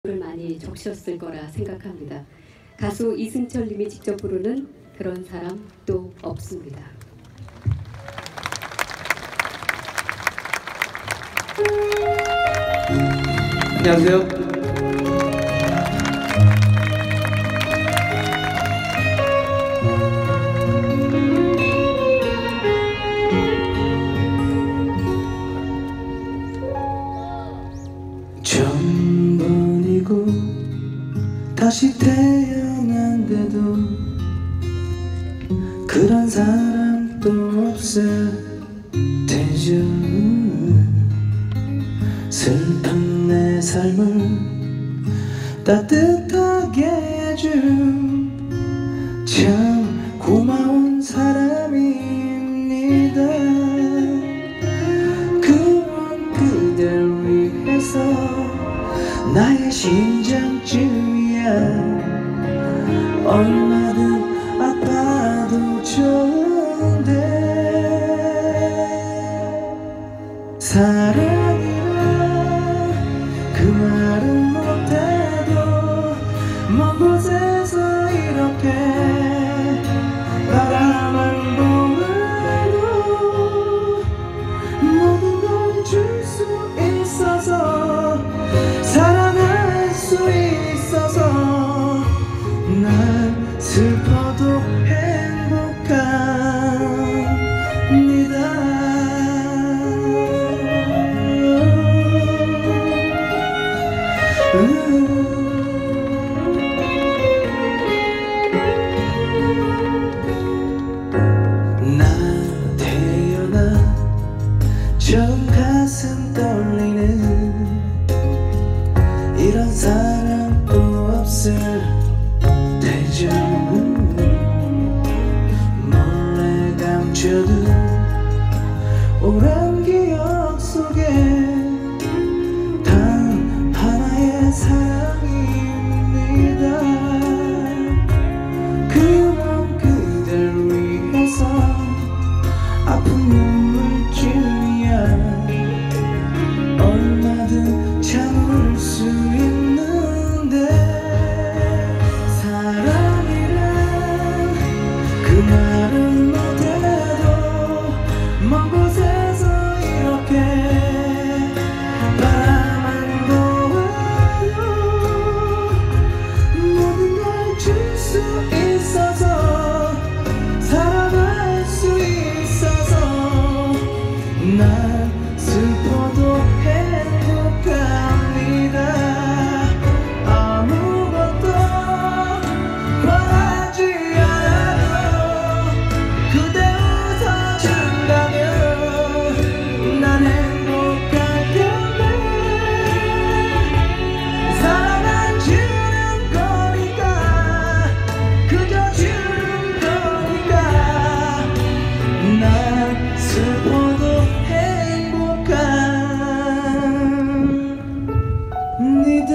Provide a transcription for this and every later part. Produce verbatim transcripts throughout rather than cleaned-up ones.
를 많이 적셨을 거라 생각합니다. 가수 이승철 님이 직접 부르는 그런 사람 또 없습니다. 안녕하세요. 전번이고 다시 태어난데도 그런 사람 또 없을 테죠. 슬픈 내 삶을 따뜻하게 해준 참 고마운 사람입니다. 그런 그댈 위해서 나의 심장쯤이야 얼마든 아파도 좋은데 사랑이란 그 말은 못해도 먼 곳에서 이렇게 바라만 보아도 모든 걸 줄 수 있어서 사랑할 수 있어서 난 슬퍼도 행복합니다. 나 태어나 처음 가슴 떨리는 이런 사람 또 없을 테죠. 몰래 감춰둔 오랜 기억 속에 단 하나의 사랑입니다. 그런 그댈 위해서 아픈 눈물쯤이야 얼마든 참을 수 있는데 사랑이란 그 말은 못해도 먼 곳에서 이렇게 바라만 보아도 모든 걸 줄 수 있어서 사랑할 수 있어서 난 슬퍼도 행복합니다. 아무것도 바라지 않아도 그대 웃어준다면 난 행복할 텐데 사랑은 주는 거니까 그저 주는 거니까 난 슬퍼도 행복합니다.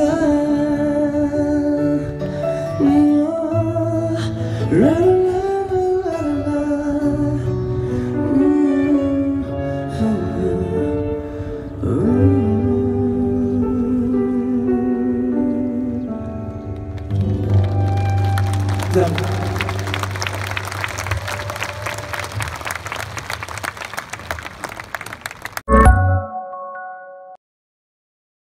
감사합니다.